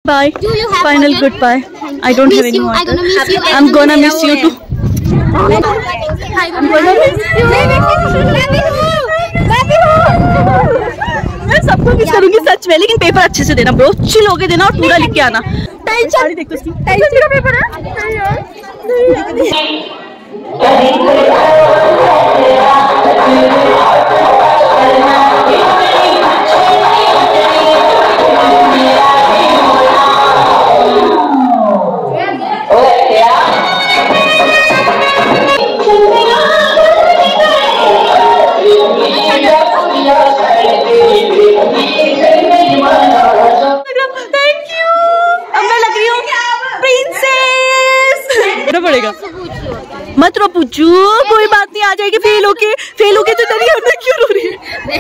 Bye. Final goodbye. I don't have any water. I'm gonna miss you too. मैं सबको miss करूंगी सच में, लेकिन पेपर अच्छे से देना ब्रो, चिल होके देना और पूरा लिख के आना। टेंशन देख उसकी, टेंशन का पेपर है। पड़ेगा मत रो पूछू, कोई बात नहीं, आ जाएगी। फेल होके तो डरी, हमने क्यों रो रही है?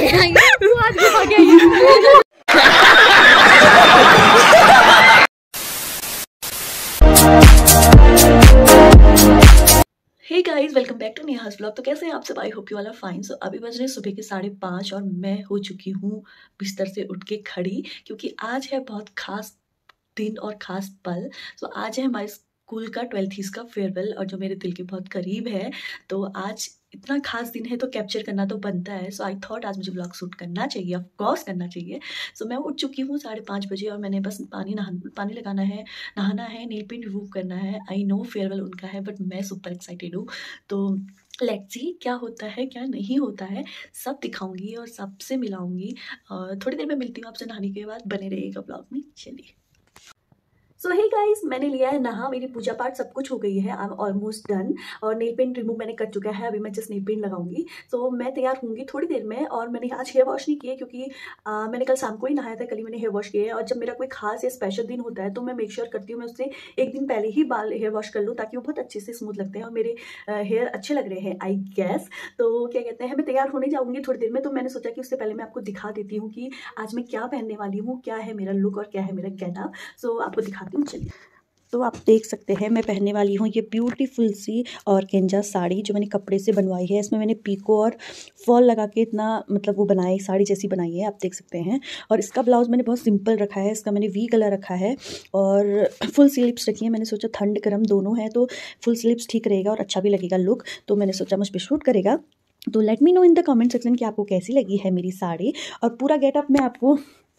Hey guys, welcome back to Neha's vlog. तो कैसे हैं आप सब? I hope you all are fine. So अभी बज रहे सुबह के 5:30 और मैं हो चुकी हूँ बिस्तर से उठ के खड़ी, क्योंकि आज है बहुत खास दिन और खास पल। तो आज है हमारे स्कूल का 12th का फेयरवेल, और जो मेरे दिल के बहुत करीब है। तो आज इतना खास दिन है तो कैप्चर करना तो बनता है। सो आई थॉट आज मुझे ब्लॉग शूट करना चाहिए, ऑफ कोर्स करना चाहिए। सो मैं उठ चुकी हूँ 5:30 बजे, और मैंने बस पानी लगाना है, नहाना है, नेल पेंट रिमूव करना है। आई नो फेयरवेल उनका है, बट मैं सुपर एक्साइटेड हूँ। तो लेट्स सी क्या होता है क्या नहीं होता है, सब दिखाऊंगी और सबसे मिलाऊंगी। थोड़ी देर में मिलती हूँ आपसे नहाने के बाद, बने रहिएगा ब्लॉग में। चलिए। सो हे गाइस, मैंने लिया है नहा, मेरी पूजा पाठ सब कुछ हो गई है, आई एम ऑलमोस्ट डन। और नेल पेंट रिमूव मैंने कर चुका है, अभी मैं जस्ट नेल पेंट लगाऊंगी। सो मैं तैयार होंगी थोड़ी देर में। और मैंने आज हेयर वॉश नहीं किए, क्योंकि मैंने कल शाम को ही नहाया था, कल ही मैंने हेयर वॉश किया है। और जब मेरा कोई खास या स्पेशल दिन होता है तो मैं मेक श्योर करती हूँ मैं उससे एक दिन पहले ही बाल हेयर वॉश कर लूँ, ताकि वो बहुत अच्छे से स्मूथ लगते हैं और मेरे हेयर अच्छे लग रहे हैं आई गेस। तो क्या कहते हैं, मैं तैयार होने जाऊँगी थोड़ी देर में। तो मैंने सोचा कि उससे पहले मैं आपको दिखा देती हूँ कि आज मैं क्या पहनने वाली हूँ, क्या है मेरा लुक और क्या है मेरा गेटअप। सो आपको दिखाती हूँ, चलिए। तो आप देख सकते हैं मैं पहनने वाली हूँ ये ब्यूटीफुल सी ऑर्गेन्जा साड़ी, जो मैंने कपड़े से बनवाई है। इसमें मैंने पीको और फॉल लगा के इतना मतलब वो बनाई, साड़ी जैसी बनाई है, आप देख सकते हैं। और इसका ब्लाउज़ मैंने बहुत सिंपल रखा है, इसका मैंने वी गला रखा है और फुल स्लीव्स रखी है। मैंने सोचा ठंड गर्म दोनों है तो फुल स्लीव्स ठीक रहेगा और अच्छा भी लगेगा लुक, तो मैंने सोचा मुझ पर शूट करेगा। तो let me know in the comment section कि आपको कैसी लगी है मेरी साड़ी। और पूरा गेटअप मैं आपको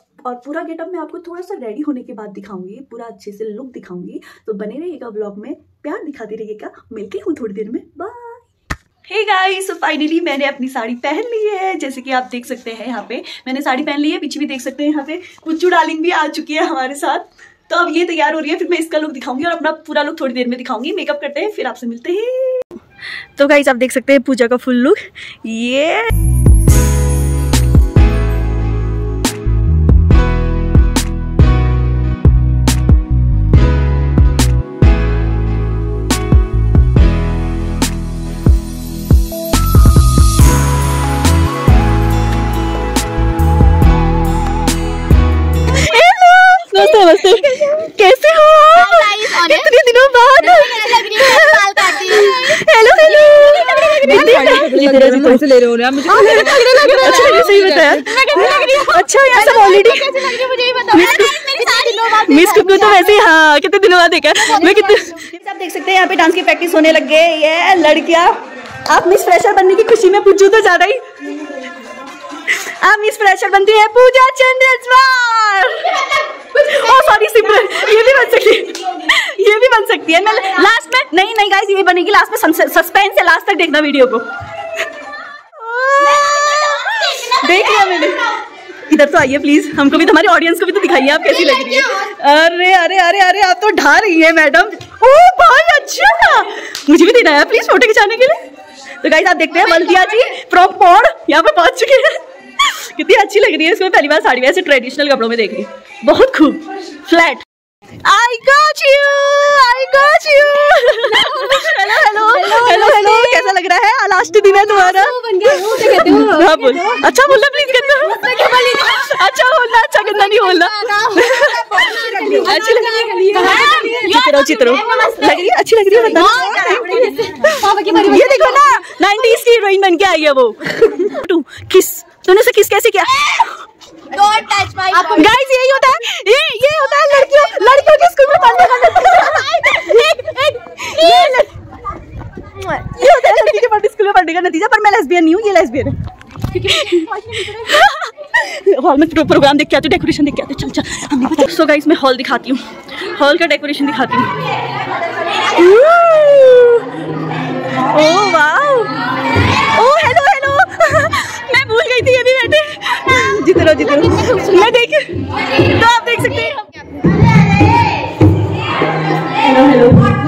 थोड़ा सा रेडी होने के बाद दिखाऊंगी, पूरा अच्छे से लुक दिखाऊंगी। तो बने रहिएगा व्लॉग में, प्यार दिखाते रहिएगा। मिलती हूँ थोड़ी देर में, bye. Hey guys, so finally मैंने अपनी साड़ी पहन ली है। जैसे कि आप देख सकते हैं यहाँ पे मैंने साड़ी पहन ली है, पीछे भी देख सकते हैं यहाँ पे पुच्चू डार्लिंग भी आ चुकी है हमारे साथ। तो अब ये तैयार हो रही है, फिर मैं इसका लुक दिखाऊंगी और अपना पूरा लुक थोड़ी देर में दिखाऊंगी। मेकअप करते हैं, फिर आपसे मिलते हैं। तो गाइस आप देख सकते हैं पूजा का फुल लुक, ये नमस्ते, कैसे हो आप? कितने दिनों बाद। हेलो हेलो, ले रहे हो ना मुझे? सही बताया। अच्छा यार, सब ऑलरेडी मिस कुकू तो वैसे ही, हाँ कितने दिनों बाद देखा मैं। कितने आप देख सकते हैं यहाँ पे डांस की प्रैक्टिस होने लग गए। ये लड़कियाँ, आप मिस फ्रेशर बनने की खुशी में पूछू तो ज्यादा ही आप मिस फ्रेशर बनती है पूजा चंद्रस्वार। ओह सॉरी सिमरन, ये भी बन सकती है। मैं लास्ट में नहीं गाइस, ये बनेगी लास्ट में। सस्पेंस है, लास्ट तक देखना वीडियो को। देख लिया मैंने। इधर तो आइए प्लीज, हमको भी, हमारी ऑडियंस को भी तो दिखाइए आप कैसी लग रही है। अरे अरे अरे अरे, आप तो ढा रही है मैडम। ओह भाई अच्छा, मुझे भी देना है प्लीज फोटो खिंचाने के लिए। तो गाइस आप देखते हैं बल्दिया जी फ्रॉम पौड़ यहाँ पे पहुंच चुके हैं। कितनी अच्छी लग रही है इसमें, पहली बार साड़ी वैसे ट्रेडिशनल कपड़ों में देख रही, बहुत खूब flat. I got you। Hello hello hello hello, कैसा लग रहा है? लास्ट दिन है तुम्हारा। हाँ बोल, अच्छा बोलना प्लीज। अच्छा बोलना, अच्छा गंदा नहीं बोलना। चित्रो लग रही है, अच्छी लग रही है। ये देखो ना, 90s की हीरोइन बन के आई है वो। किस तूने से किस कैसे किया? गाइस यही होता है, ये होता है हॉल में प्रोग्राम देख के आती हूँ, डेकोरेशन देख के आती हूँ। चल हमें पता। सो गाइस मैं हॉल दिखाती हूँ, हॉल का डेकोरेशन दिखाती हूँ। Oh wow, oh hello hello मैं भूल गई थी ये भी बैठे। जीते रहो मैं देख, तो आप देख सकते हैं। हेलो हेलो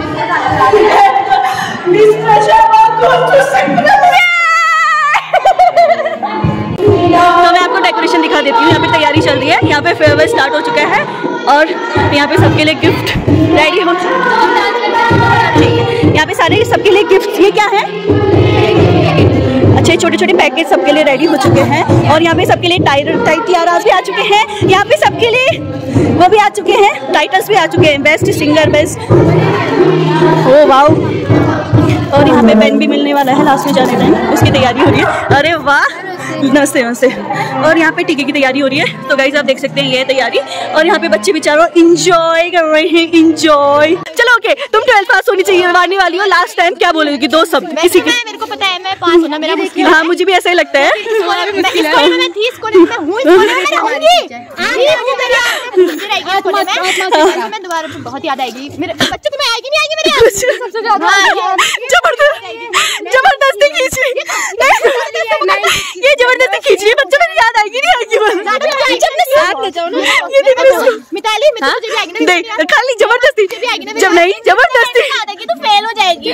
तो मैं आपको डेकोरेशन दिखा देती हूँ। यहाँ पे तैयारी चल रही है, यहाँ पे फेयरवेल स्टार्ट हो चुका है और यहाँ पे सबके लिए गिफ्ट रेडी हो। ठीक है, यहाँ पे सारे सबके लिए गिफ्ट। ये क्या है? अच्छे छोटे छोटे पैकेज सबके लिए रेडी हो चुके हैं और यहाँ पे सबके लिए टाइटर्स भी आ चुके हैं। यहाँ पे सबके लिए वो भी आ चुके हैं, टाइटल्स भी आ चुके हैं, best singer, best. Oh wow, और यहाँ पे पेन भी मिलने वाला है लास्ट में जाने टाइम, उसकी तैयारी हो रही है। अरे वाह, नमस्ते नमस्ते। और यहाँ पे टीके की तैयारी हो रही है। तो गाइस आप देख सकते हैं ये है तैयारी और यहाँ पे बच्चे बेचारों इंजॉय कर रहे हैं, इंजॉय। चलो ओके, तुम 12th पास होनी चाहिए, मारने वाली हो। लास्ट टाइम क्या बोलोगी? 2 शब्द किसी के। मेरे को पता है, मैं पास होना मेरा मुश्किल है। हाँ मुझे भी ऐसा ही लगता है। मैं दोबारा बहुत याद आएगी मेरे बच्चे, तुम्हें आएगी नहीं आएगी मेरी सबसे ज्यादा। जबरदस्ती खींची, ये जबरदस्ती खींच रही है। बच्चों को याद आएगी नहीं आएगी? मिताली देख खाली जबरदस्ती, जब नहीं जबरदस्ती तो फेल हो जाएगी।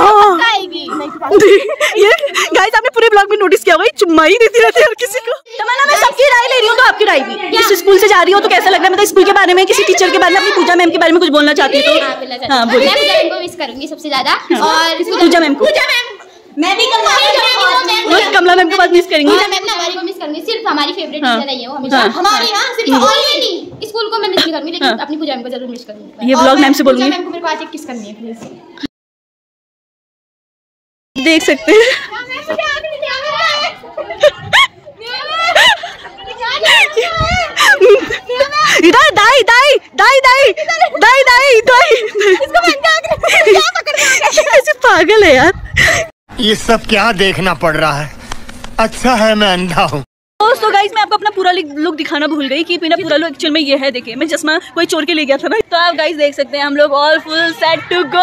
ये गाइस आपने पूरे ब्लॉग में नोटिस किया होगा, चुम्मा ही देती रहती है हर किसी को। तमन्ना मैं सबकी राय ले रही हूँ, तो आपकी राय भी। इस स्कूल से जा रही हो तो कैसा लग रहा है? मतलब स्कूल के बारे में, किसी टीचर के बारे में, अपनी पूजा मैम के बारे में कुछ बोलना चाहती है तो? हाँ बोलिए। मैं मिस करूंगी सबसे ज्यादा, और पूजा मैम को। मैं भी कमला मैम को बात मिस करेंगी। हमारी को मिस करूंगी, सिर्फ हमारी फेवरेट टीचर रही है वो हमेशा हमारी। हाँ सिर्फ नहीं, स्कूल को मैं मिस नहीं करूंगी, लेकिन अपनी पूजा मैम को जरूर मिस करूंगी। ये ब्लॉग मैम से बोलूंगी। मैम को मेरे को आज एक किस करनी है प्लीज। देख सकते हैं इधर दाई दाई दाई दाई दाई दाई दाई, ऐसे पागल है यार। ये सब क्या देखना पड़ रहा है? अच्छा है मैं अंधा हूँ। तो गाइस मैं आपको अपना पूरा लुक दिखाना भूल गई कि मेरा पूरा लुक एक्चुअल में ये है। देखिए मैं चश्मा कोई चोर के ले गया था ना। तो आप गाइस देख सकते हैं हम लोग all full set to go.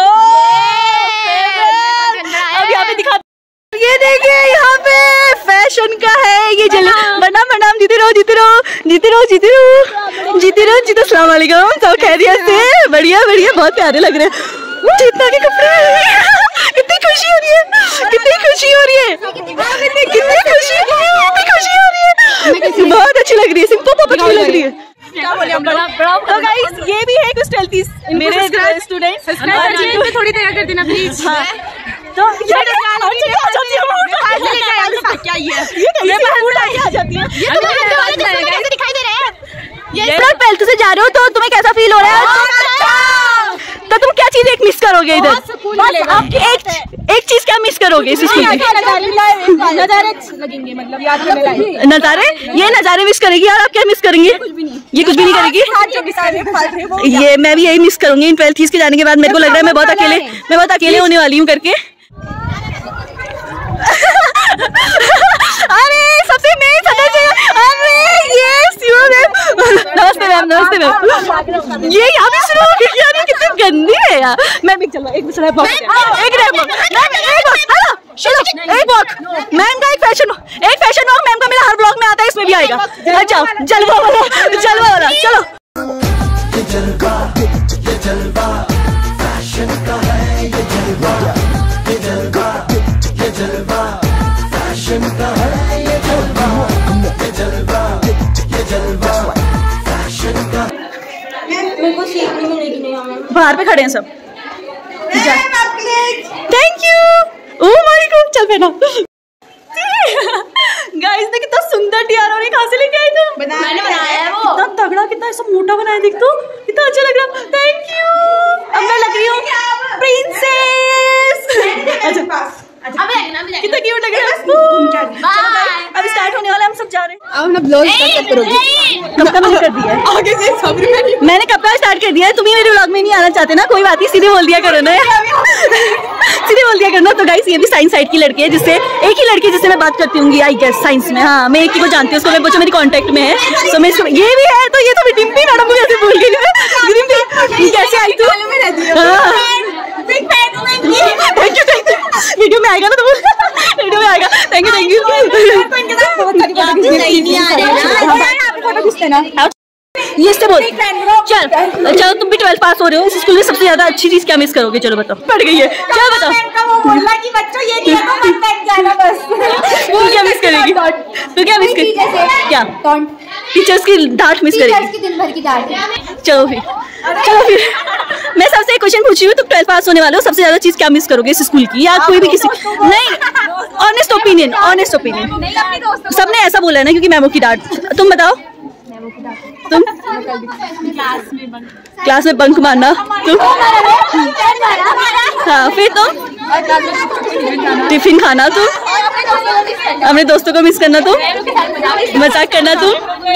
अब यहाँ पे दिखा, ये देखिए यहाँ पे फैशन का है ये। जल बनाम जीते रहो जीते रहो जीते रहो जीते रहो जीते रहो जीते। अस्सलाम वालेकुम, सब खैरियत से? बढ़िया बढ़िया, बहुत प्यारे लग रहे हैं। जीतना के कपड़े, कितनी खुशी हो रही है, कितनी खुशी हो रही है, कितनी खुशी हो रही है। बहुत अच्छी लग रही है, सिंपल बहुत अच्छी लग रही है। तो गाइस ये भी है कुछ टेल्टीज मेरे स्टूडेंट, थोड़ी देर कर देना प्लीज। तो क्या ये आ जाती है, दिखाई दे रहा है। ये पहले से जा रहे हो तो तुम्हें कैसा फील हो रहा है? तो तुम क्या चीज एक मिस करोगे इधर? एक चीज क्या मिस करोगे इस स्कूल में? नजारे, ये नजारे मिस करेगी यार। आप क्या मिस करेंगे? ये कुछ भी नहीं करेगी। ये मैं भी यही मिस करूंगी इन 12th के जाने के बाद। मेरे को लग रहा है मैं बहुत अकेले होने वाली हूँ करके। अरे सबसे मेन सदस्य, अरे ये नमस्ते मैम, नमस्ते मैम। ये यहाँ पे शुरू हो गई यार, कितनी गंदी है यार। मैम एक चलो, एक दूसरा वॉक, एक वॉक मैम का, एक फैशन वॉक मैम का मेरा हर ब्लॉग में आता है, इसमें भी आएगा। अच्छा जलवा वाला चलो। बाहर पे खड़े हैं सब। Thank you. Oh my god, चल बेटा। गाइस देख कितना सुंदर टियारा, और कहाँ से लेके आए तुम? मैंने बनाया है वो। कितना तगड़ा, कितना ऐसा मोटा बनाया, देख तो कितना अच्छा लग रहा। Thank you. अब मैं लग रही हूँ प्रिंसेस। अच्छा कितना क्यूट लग रहा है। अब स्टार्ट होने वाला है, हम सब जा रहे हैं। अब ना ब्लॉग स्टार्ट करोगे? कब का मैंने कर दिया है आगे से, मैंने कब का स्टार्ट कर दिया है। तुम ही मेरे ब्लॉग में नहीं आना चाहते ना, कोई बात नहीं, सीधे बोल दिया करो ना। सीधे बोल दिया करना। तो गाइस ये भी साइंस साइड की लड़की है, जिससे एक ही लड़की जिससे मैं बात करती हूँ आई गेस साइंस में। हाँ मैं एक ही को जानती हूँ, उसको मैं बच्चों मेरी कांटेक्ट में है। सो मैं इसको ये भी है। तो ये तो डिम्पी मैडम मुझे ऐसे भूल गई। डिम्पी कैसे आई तू? वीडियो में आएगा ना, तो वीडियो में आएगा। थैंक यू ये इससे बोल। चलो तुम भी 12th पास हो रहे हो, इस स्कूल में सबसे ज्यादा अच्छी चीज क्या मिस करोगे? चलो बताओ। पढ़ गई है, चलो बताओ। तू क्या मिस करेगी? तू क्या मिस करेगी? क्या टीचर्स की डांट मिस करेगी? दिन भर की डांट। चलो फिर मैं सबसे एक क्वेश्चन पूछ रही हूँ, तुम 12th पास होने वाले हो, सबसे ज्यादा चीज क्या मिस करोगे इस स्कूल की, या कोई भी किसी? नहीं, ऑनेस्ट ओपिनियन। सबने ऐसा बोला है ना, क्योंकि मैमो की डांट। तुम बताओ। तुम क्लास में बंक मारना। तुम? हाँ फिर तुम? टिफिन खाना। तुम? अपने दोस्तों को मिस करना। तुम मजाक करना। तुम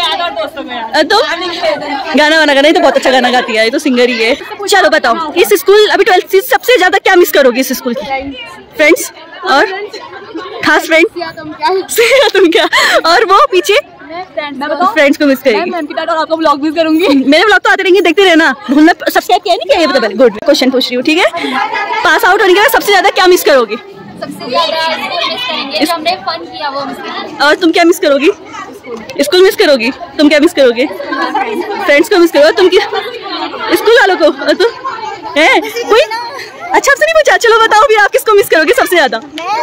गाना वाना करना। ये तो बहुत अच्छा गाना गाती है, ये तो सिंगर ही है। चलो बताओ, इस स्कूल अभी 12th से सबसे ज्यादा क्या मिस करोगे इस स्कूल की? फ्रेंड्स और खास फ्रेंड्स। तुम क्या? और वो पीछे फ्रेंड्स को मिस करेगी। और आपका व्लॉग मिस करूंगी। मेरे व्लॉग तो आते रहेंगे, देखते रहना। भूलना सब्सक्राइब किया नहीं किया ये बता पहले। गुड क्वेश्चन पूछ रही हूँ, ठीक है? पास आउट होने के बाद सबसे ज्यादा क्या मिस करोगे? सबसे ज्यादा मिस करेंगे जो हमने फन किया वो मिस करेंगे। और तुम क्या मिस करोगी? स्कूल मिस करोगी। तुम क्या मिस करोगे? फ्रेंड्स को मिस करोगे। तुम क्या स्कूल वालों को? तुम है कोई अच्छा आपसे नहीं पूछा। चलो बताओ भी, आप किसको मिस करोगे सबसे ज्यादा?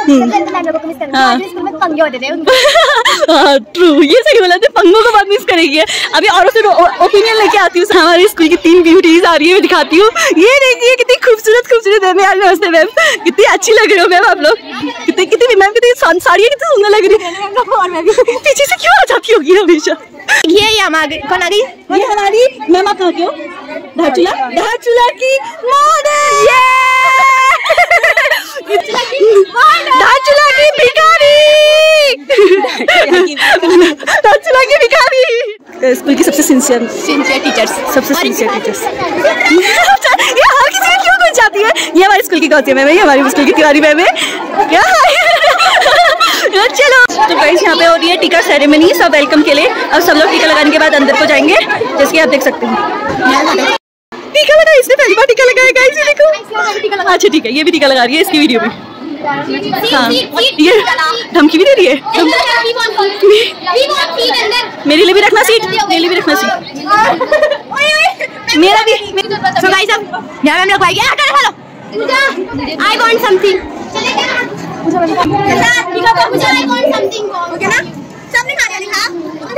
ट्रू, ये सही बोला थे, पंगों को बहुत मिस करेगी। अभी और से ओपिनियन लेके आती हूँ। हमारी स्कूल की 3 ब्यूटीज आ रही है, मैं दिखाती हूँ। ये देखिए कितनी खूबसूरत है मैम। नमस्ते मैम, कितनी अच्छी लग रही हो मैम आप लोग। कितनी मैम कितनी साड़ियाँ कितनी सुंदर लग रही है। पीछे से क्यों आ जाती होगी हमेशा? ये कौन आ गई? ये हमारी मैम। आप कहाँ के हो? धारचूला की मॉडल। धारचूला की भिखारी। धारचूला की भिखारी। स्कूल की सबसे सिंसियर टीचर्स। सबसे सिंसियर टीचर्स। ये हर किसी में क्यों घुस जाती है? ये हमारी स्कूल की कौन सी मैम है? ये हमारी स्कूल की तिवारी मैम है क्या? चलो तो गाइस यहाँ पे हो रही है टीका सेरेमनी सब वेलकम के लिए। अब सब लोग टीका लगाने के बाद अंदर को जाएंगे, जैसे कि आप देख सकते हैं। टीका लगा, इसने पहली बार टीका लगाया गाइस, ये देखो। अच्छा ठीक है, ये भी टीका लगा रही है इसकी वीडियो में। हाँ ये धमकी भी दे रही है। मेरे लिए भी रखना सीट, मेरे लिए भी रखना सीट। मेरा भी। तो गाइस अब यहाँ हम लोग भाई I want something। ओके ना? सबने खा लिया लिखा?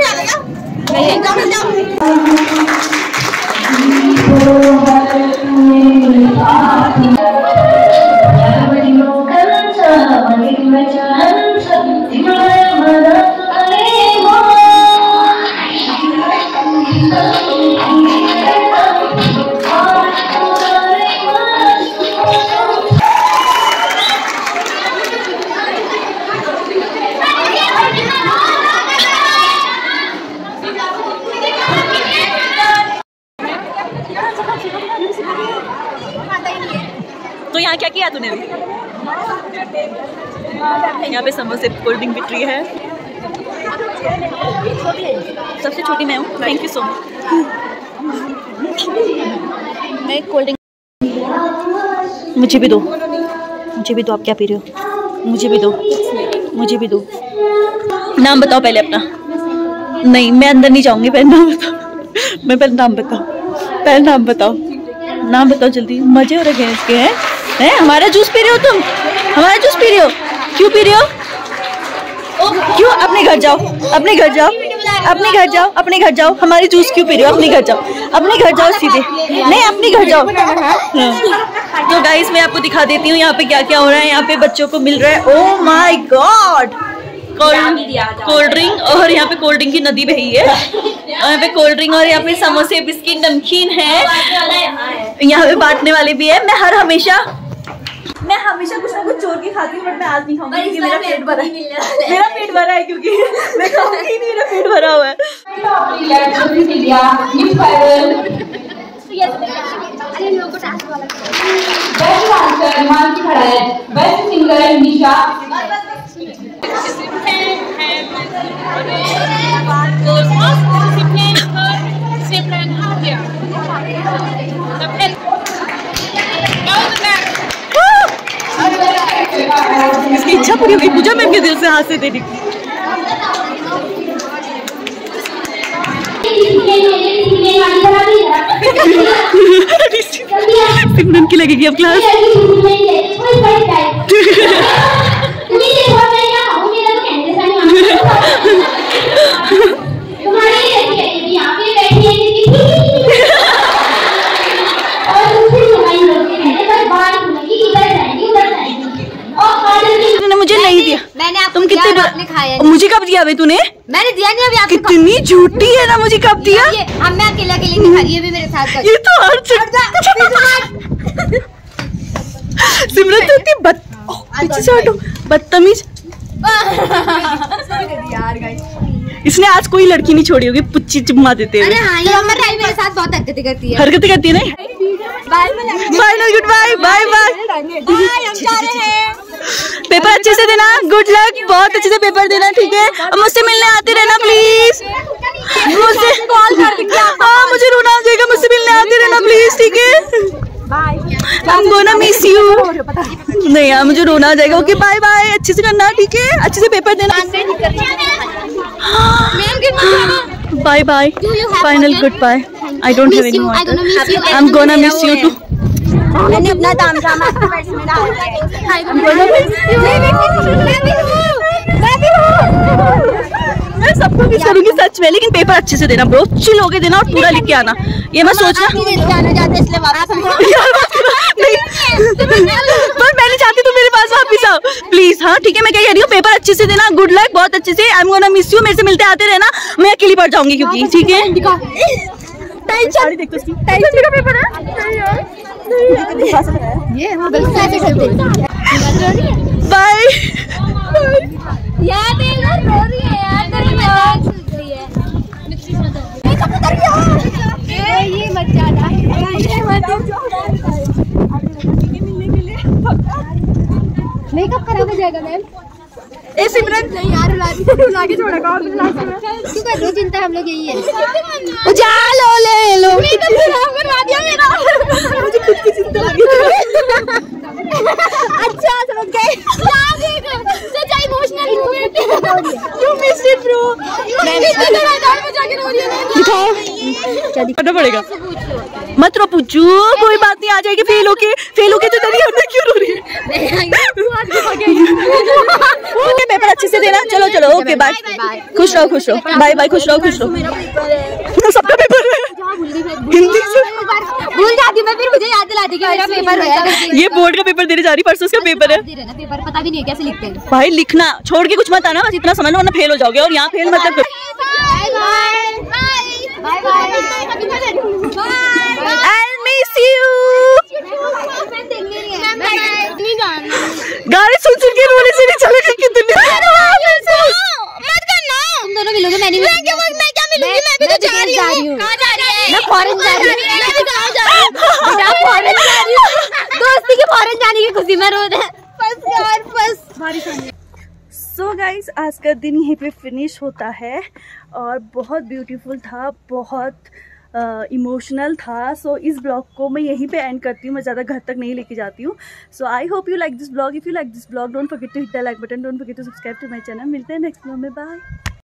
तो यहाँ क्या किया तूने अभी? यहाँ पे समोसे कोल्ड ड्रिंक बिक रही है। सबसे छोटी मैं हूँ। Thank you so much. मैं कोल्ड ड्रिंक मुझे भी दो, मुझे भी दो। आप क्या पी रहे हो? मुझे भी दो, मुझे भी दो। नाम बताओ पहले अपना। नहीं मैं अंदर नहीं जाऊँगी, पहले नाम बताओ। मैं पहले नाम बताओ, पहले नाम बताओ, नाम बताओ जल्दी। मजे हो रहे हैं इसके हैं? हमारा जूस पी रहे हो तुम? हमारा जूस पी रहे हो? क्यों पी रहे हो? क्यों? अपने घर जाओ, अपने घर जाओ, अपने घर जाओ, अपने घर जाओ। हमारी जूस क्यों पी रहे हो? अपने घर जाओ, अपने घर जाओ सीधे। नहीं अपने घर जाओ। तो गाइस मैं आपको दिखा देती हूँ यहाँ पे क्या क्या हो रहा है। यहाँ पे बच्चों को मिल रहा है, oh my god, cold drink. और यहाँ पे कोल्ड ड्रिंक की नदी बही है। यहाँ पे कोल्ड ड्रिंक और यहाँ पे समोसे बिस्किट नमकीन है। यहाँ पे बांटने वाले भी है। मैं हमेशा कुछ ना कुछ चोर के खाती हूँ, बट मैं आज नहीं खाऊंगी क्योंकि मेरा पेट भरा है। मेरा पेट भरा है क्योंकि मैं खाऊंगी नहीं, मेरा पेट भरा हुआ है। डांसर मानसी खड़ा है, बेस्ट सिंगर है निशा। इसकी इच्छा पूरी हुई पूजा मैम के दिल से हाथ से देने की। सिमरन की लगेगी अब क्लास। मुझे नहीं दिया। मैंने आपको तुम कितने आपने खाया नहीं। मुझे कब दिया तूने? मैंने दिया नहीं, अभी आपको कितनी झूठी है ना, मुझे कब दिया? अब मैं अकेले नहीं खा रही, ये भी मेरे साथ कर। ये तो हर सिमरन तो इतनी पीछे से हटो, बदतमीज। इसने आज कोई लड़की नहीं छोड़ी होगी पुच्ची चिम्मा देते हुए। अरे हाँ, ये अमर राय मेरे साथ बहुत हरकतें करती है। हरकतें करती है ना। Final good bye bye bye. Paper अच्छे से देना, गुड लक, बहुत अच्छे से पेपर देना, ठीक है? और मुझसे मिलने आते रहना प्लीज। मुझसे कॉल कर, हाँ मुझे रोना आ जाएगा, मुझसे मिलने आते रहना प्लीज, ठीक है? I'm gonna miss you। नहीं यार मुझे रोना आ जाएगा। ओके बाय बाय, अच्छे से करना, ठीक है? अच्छे से पेपर देना। Bye bye, final good bye. I don't have any more। I'm gonna miss you too। मैंने अपना तामझाम आपके पर्स में डाल दिया। मैं सबको मिस करूंगी सच में, लेकिन पेपर अच्छे से देना ब्रो, चिल होके देना और पूरा लिख के आना। ये मैं सोच रहा हूँ पर मैं नहीं चाहती तुम मेरे पास वापस आओ प्लीज। हाँ ठीक है, मैं क्या कह रही हूँ, पेपर अच्छे से देना, गुड लक, बहुत अच्छे से। I am gonna miss you, मेरे से मिलते आते रहना, मैं अकेली पढ़ जाऊंगी क्योंकि, ठीक है? पेपर है बाय। यार रो रही है यार, ये मत जाना, मेकअप खराब हो जाएगा मैम। ए सिमरन नहीं यार, रुला के छोड़ा कौन क्यों कर रही चिंता, हम लोग यही है। उजालो ले लो, मेकअप खराब करवा दिया मेरा। मुझे खुद की चिंता लगी। अच्छा समझ गए। Such emotional moment. You missed it bro। दिखाओ क्या दिखाना पड़ेगा? मत रो पूछू, कोई बात नहीं, आ जाएगी। फेल होके तो डरी, हमने क्यों रो रही है? ओके पेपर अच्छे से देना, चलो चलो ओके बाय, खुश रहो बाय बाय, खुश रहो। सबका पेपर है हिंदी से, भूल जाती मैं, फिर मुझे याद दिलाती कि मेरा पेपर है। ये बोर्ड का पेपर देने जा रही, परसों का पेपर है। पेपर पता भी नहीं है कैसे लिखते हैं भाई, लिखना छोड़ के कुछ मत आना, बस इतना समझ लो वरना फेल हो जाओगे। और यहाँ फेल मतलब I'll miss you। गाने सुन के रोने से नहीं चलेगा कितने। मत करना, तुम दोनों मिलोगे। मैं क्या मिलूंगी, मैं भी तो जा रही हूँ। कहाँ जा रही है? मैं फॉरेन जा रही हूँ। दोस्ती के फॉरेन जाने की खुशी में रो रहे। सो गाइस, आज का दिन यहीं पे फिनिश होता है और बहुत ब्यूटीफुल था, बहुत इमोशनल था। सो इस ब्लॉग को मैं यहीं पे एंड करती हूँ, मैं ज़्यादा घर तक नहीं लेके जाती हूँ। So I hope you like this blog. If you like this blog, don't forget to hit the like button, don't forget to subscribe to my channel. मिलते हैं नेक्स्ट ब्लॉग में, बाय।